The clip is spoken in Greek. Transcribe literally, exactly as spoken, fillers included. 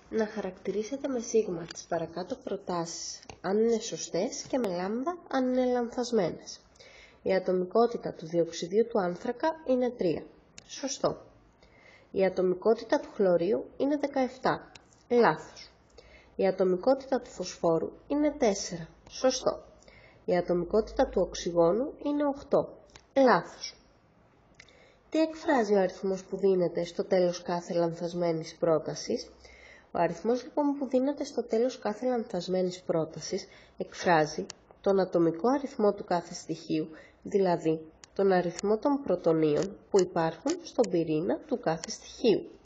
Να χαρακτηρίσετε με σίγμα τις παρακάτω προτάσεις, αν είναι σωστές, και με λάμδα, αν είναι λανθασμένες. Η ατομικότητα του διοξιδίου του άνθρακα είναι τρία. Σωστό. Η ατομικότητα του χλωρίου είναι δεκαεπτά. Λάθος. Η ατομικότητα του φωσφόρου είναι τέσσερα. Σωστό. Η ατομικότητα του οξυγόνου είναι οκτώ. Λάθος. Τι εκφράζει ο αριθμός που δίνεται στο τέλος κάθε λανθασμένης πρότασης? Ο αριθμός λοιπόν που δίνεται στο τέλος κάθε λανθασμένης πρότασης εκφράζει τον ατομικό αριθμό του κάθε στοιχείου, δηλαδή τον αριθμό των πρωτονίων που υπάρχουν στον πυρήνα του κάθε στοιχείου.